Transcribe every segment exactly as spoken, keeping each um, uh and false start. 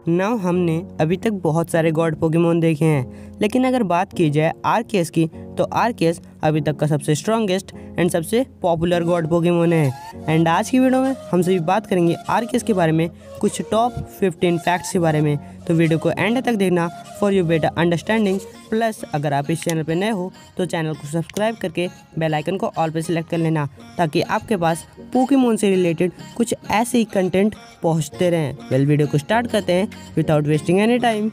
Now हमने अभी तक बहुत सारे गॉड पोकेमोन देखे हैं, लेकिन अगर बात की जाए आर्कियस की तो आर्कियस अभी तक का सबसे स्ट्रॉन्गेस्ट एंड सबसे पॉपुलर गॉड पोकेमोन है। एंड आज की वीडियो में हम सभी बात करेंगे आर्कियस के बारे में, कुछ टॉप फिफ्टीन फैक्ट्स के बारे में। तो वीडियो को एंड तक देखना for you better understanding. Plus अगर आप इस चैनल पर नए हो तो चैनल को सब्सक्राइब करके बेल आइकन को ऑल पे सिलेक्ट कर लेना, ताकि आपके पास पोकेमोन से रिलेटेड कुछ ऐसे ही कंटेंट पहुंचते रहें। वेल वीडियो को स्टार्ट करते हैं without wasting any time.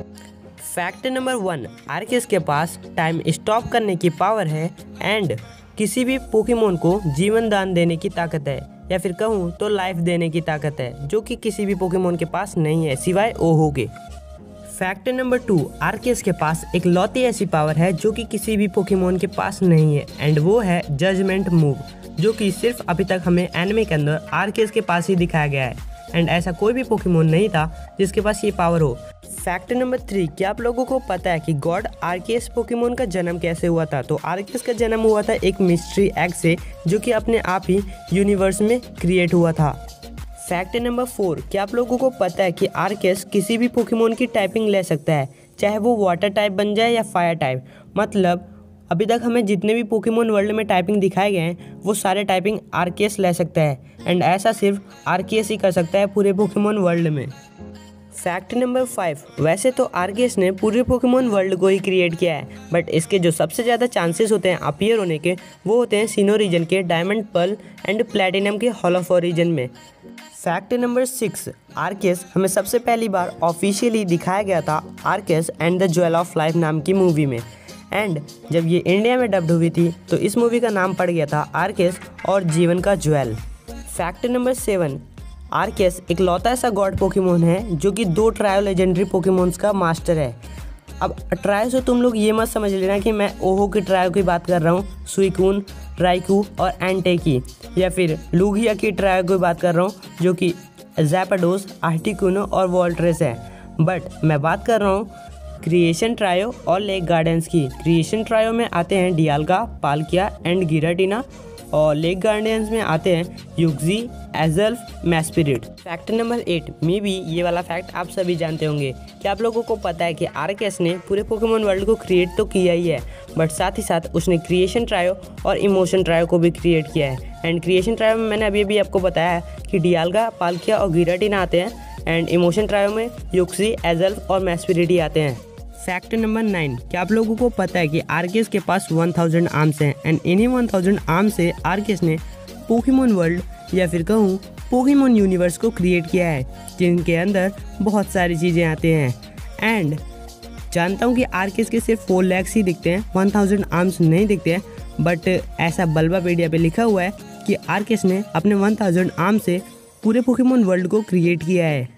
Fact number one, Arceus के पास टाइम स्टॉप करने की पावर है एंड किसी भी पोकेमोन को जीवन दान देने की ताकत है, या फिर कहूँ तो लाइफ देने की ताकत है, जो कि किसी भी पोकेमोन के पास नहीं है सिवाय ओहो के। फैक्ट नंबर टू, आर्कियस के पास एक लौती ऐसी पावर है जो कि किसी भी पोकेमोन के पास नहीं है, एंड वो है जजमेंट मूव, जो कि सिर्फ अभी तक हमें एनिमे के अंदर आर्कियस के पास ही दिखाया गया है। एंड ऐसा कोई भी पोकेमोन नहीं था जिसके पास ये पावर हो। फैक्ट नंबर थ्री, क्या आप लोगों को पता है कि गॉड आर्कियस पोकेमोन का जन्म कैसे हुआ था? तो आर्कियस का जन्म हुआ था एक मिस्ट्री एग से, जो कि अपने आप ही यूनिवर्स में क्रिएट हुआ था। फैक्ट नंबर फोर, क्या आप लोगों को पता है कि आर्कियस किसी भी पोकेमोन की टाइपिंग ले सकता है, चाहे वो वाटर टाइप बन जाए या फायर टाइप। मतलब अभी तक हमें जितने भी पोकेमोन वर्ल्ड में टाइपिंग दिखाए गए हैं वो सारे टाइपिंग आर्कियस ले सकता है, एंड ऐसा सिर्फ आर्कियस ही कर सकता है पूरे पोकेमोन वर्ल्ड में। फैक्ट नंबर फाइव, वैसे तो आर्कियस ने पूरे पोकेमोन वर्ल्ड को ही क्रिएट किया है, बट इसके जो सबसे ज़्यादा चांसेस होते हैं अपीयर होने के वो होते हैं सीनो रीजन के डायमंड, पर्ल एंड प्लेटिनम के हॉल ऑफ ओरिजिन में। फैक्ट नंबर सिक्स, आर्कियस हमें सबसे पहली बार ऑफिशियली दिखाया गया था Arceus and the Jewel of Life नाम की मूवी में, एंड जब ये इंडिया में डब्ड हुई थी तो इस मूवी का नाम पड़ गया था आर्कियस और जीवन का jewel. Fact number seven, Arceus एक लौता ऐसा गॉड पोकेमोन है जो कि दो ट्रायो लेजेंडरी पोकेमोन्स का मास्टर है। अब ट्रायो से तुम लोग ये मत समझ लेना कि मैं ओहो की ट्रायो की बात कर रहा हूँ, सुइकून, राइकू और एंटे की, या फिर लूगिया की ट्रायो की बात कर रहा हूँ जो कि ज़ैपाडोस, आर्टिकुनो और वॉल्ट्रेस है। बट मैं बात कर रहा हूँ क्रिएशन ट्रायो और लेक गार्डियंस की। क्रिएशन ट्रायो में आते हैं डियालगा, पाल्किया एंड गिराटिना, और लेक गार्डियंस में आते हैं Uxie, Azelf, Mesprit. Fact number eight, maybe ये वाला फैक्ट आप सभी जानते होंगे। क्या आप लोगों को पता है कि आर्कियस ने पूरे पोकेमोन वर्ल्ड को क्रिएट तो किया ही है, बट साथ ही साथ उसने क्रिएशन ट्रायो और इमोशन ट्रायो को भी क्रिएट किया है। एंड क्रिएशन ट्रायो में मैंने अभी अभी आपको बताया है कि डियालगा, पाल्किया और गिराटिना आते हैं, एंड इमोशन ट्रायो में युक्जी, एजल्फ और मैस्पिरिट आते हैं। फैक्ट नंबर नाइन, क्या आप लोगों को पता है कि आर्कियस के पास वन थाउज़ेंड आर्म्स हैं, एंड इन्हीं वन थाउज़ेंड आर्म्स से आर्कियस ने पोकेमोन वर्ल्ड या फिर कहूँ पोकेमोन यूनिवर्स को क्रिएट किया है, जिनके अंदर बहुत सारी चीज़ें आती हैं। एंड जानता हूँ कि आर्कियस के सिर्फ फोर लेग्स ही दिखते हैं, वन थाउज़ेंड आर्म्स नहीं दिखते हैं, बट ऐसा बल्बापेडिया पे लिखा हुआ है कि आर्कियस ने अपने वन थाउज़ेंड आर्म्स से पूरे पोकेमोन वर्ल्ड को क्रिएट किया है।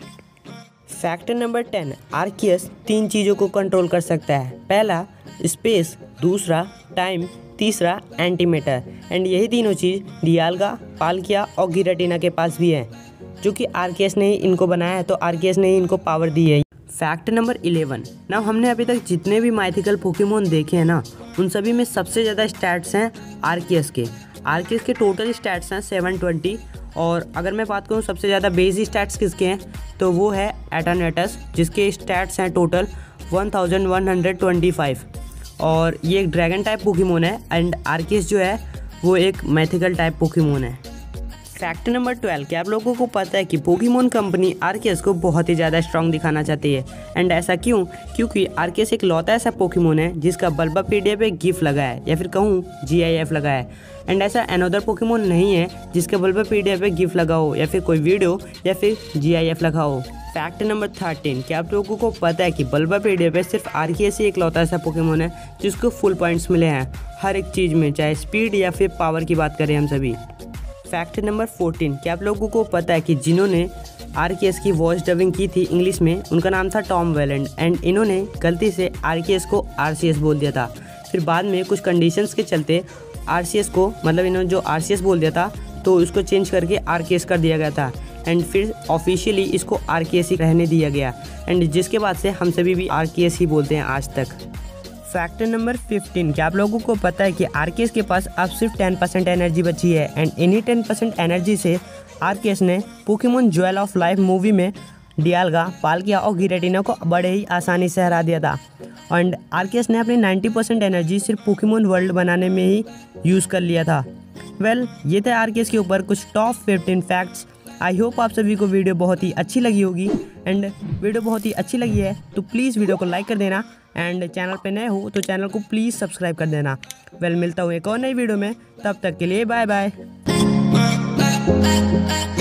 फैक्ट नंबर टेन, आर्कियस तीन चीज़ों को कंट्रोल कर सकता है। पहला स्पेस, दूसरा टाइम, तीसरा एंटीमेटर। एंड यही तीनों चीज़ डियालगा, पाल्किया और गिराटिना के पास भी है, जो कि आर्कियस ने ही इनको बनाया है, तो आर्कियस ने ही इनको पावर दी है। फैक्ट नंबर इलेवन, ना हमने अभी तक जितने भी माइथिकल पोकेमोन देखे हैं ना, उन सभी में सबसे ज़्यादा स्टैट्स हैं आर्कियस के। आर्कियस के टोटल स्टैट्स हैं सेवन ट्वेंटी, और अगर मैं बात करूँ सबसे ज़्यादा बेसिक स्टैट्स किसके हैं, तो वो है एटर्नेटस, जिसके स्टैट्स हैं total one thousand one hundred twenty five, और ये एक ड्रैगन टाइप पोकेमोन है, एंड आर्कियस जो है वो एक मैथिकल टाइप पोकेमोन है। फैक्ट नंबर ट्वेल्व, क्या आप लोगों को पता है कि पोकेमोन कंपनी आर्कियस को बहुत ही ज़्यादा स्ट्रॉन्ग दिखाना चाहती है, एंड ऐसा क्यों? क्योंकि आर्कियस एक लौता ऐसा पोकेमोन है जिसका बल्बापेडिया पे गिफ लगा है, या फिर कहूँ जी आई एफ लगा है, एंड ऐसा अनदर पोकेमोन नहीं है जिसके बल्बापेडिया पे गिफ लगा हो, या फिर कोई वीडियो या फिर जी आई एफ लगा हो। फैक्ट नंबर थर्टीन, क्या आप लोगों को पता है कि बल्बापेडिया पे सिर्फ आर्कियस ही एक लौता ऐसा पोकेमोन है जिसको फुल पॉइंट्स मिले हैं हर एक चीज़ में, चाहे स्पीड या फिर पावर की बात करें हम सभी। फैक्ट नंबर फोर्टीन, क्या आप लोगों को पता है कि जिन्होंने आर्कियस की वॉइस डबिंग की थी इंग्लिश में, उनका नाम था टॉम वेलेंड, एंड इन्होंने गलती से आर्कियस को आरसीएस बोल दिया था। फिर बाद में कुछ कंडीशंस के चलते आरसीएस को, मतलब इन्होंने जो आरसीएस बोल दिया था तो उसको चेंज करके आर्कियस कर दिया गया था, एंड फिर ऑफिशियली इसको आर्कियस ही रहने दिया गया, एंड जिसके बाद से हम सभी भी आर्कियस ही बोलते हैं आज तक। फैक्ट नंबर फिफ्टीन, क्या आप लोगों को पता है कि आर्कियस के पास अब सिर्फ टेन परसेंट एनर्जी बची है, एंड इन्हीं टेन परसेंट एनर्जी से आर्कियस ने Pokemon jewel of life movie में डियालगा, पालकिया और गिरेटिना को बड़े ही आसानी से हरा दिया था। एंड आर्केस ने अपनी नाइन्टी परसेंट एनर्जी सिर्फ पोकेमॉन वर्ल्ड बनाने में ही यूज़ कर लिया था। वेल well, ये थे आर्केस के ऊपर कुछ top fifteen facts. I hope आप सभी को वीडियो बहुत ही अच्छी लगी होगी। एंड वीडियो बहुत ही अच्छी लगी है तो प्लीज़ वीडियो को लाइक कर देना। एंड चैनल पे नए हो तो चैनल को प्लीज़ सब्सक्राइब कर देना। वेल well, मिलता हूँ एक और नई वीडियो में, तब तक के लिए बाय बाय।